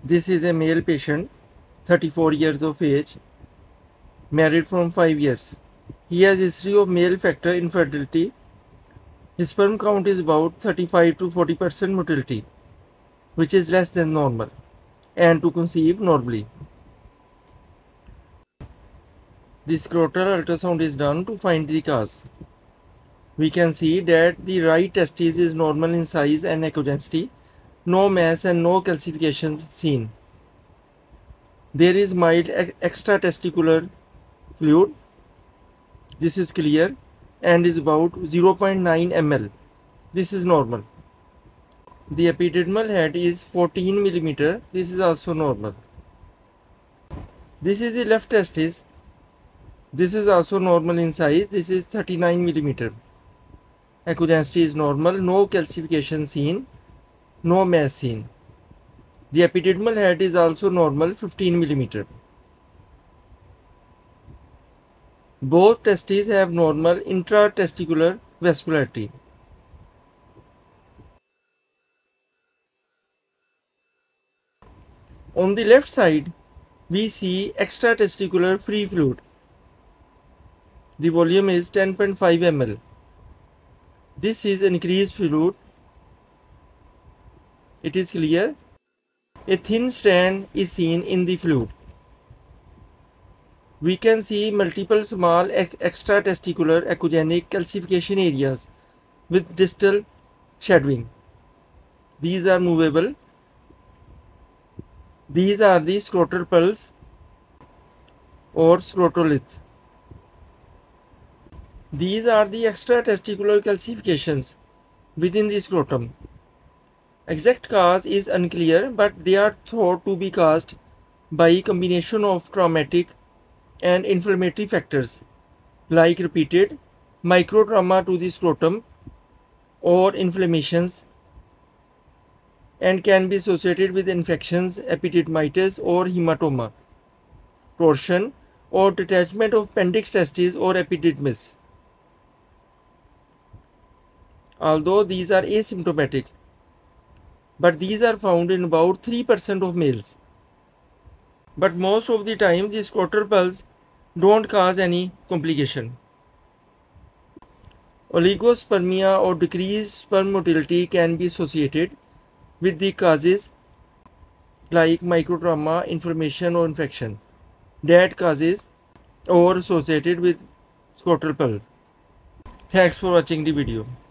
This is a male patient, 34 years of age, married from 5 years. He has history of male factor infertility. His sperm count is about 35 to 40% motility, which is less than normal, and to conceive normally. The scrotal ultrasound is done to find the cause. We can see that the right testis is normal in size and echo density, no mass and no calcifications seen. There is mild extratesticular fluid. This is clear and is about 0.9 ml. This is normal. The epididymal head is 14 mm. This is also normal. This is the left testis. This is also normal in size. This is 39 mm. Echo density is normal. No calcification seen. No mass seen. The epididymal head is also normal, 15 mm. Both testes have normal intratesticular vascularity. On the left side, we see extratesticular free fluid. The volume is 10.5 ml. This is increased fluid. It is clear. A thin strand is seen in the fluid. We can see multiple small extratesticular echogenic calcification areas with distal shadowing. These are movable. These are the scrotal pulse or scrotolith. These are the extratesticular calcifications within the scrotum. Exact cause is unclear, but they are thought to be caused by a combination of traumatic and inflammatory factors like repeated microtrauma to the scrotum or inflammations, and can be associated with infections, epididymitis or hematoma, torsion or detachment of appendix testis or epididymis. Although these are asymptomatic, but these are found in about 3% of males. But most of the time, the scrotal pulse don't cause any complication. Oligospermia or decreased sperm motility can be associated with the causes like microtrauma, inflammation or infection that causes or associated with scrotal pulse. Thanks for watching the video.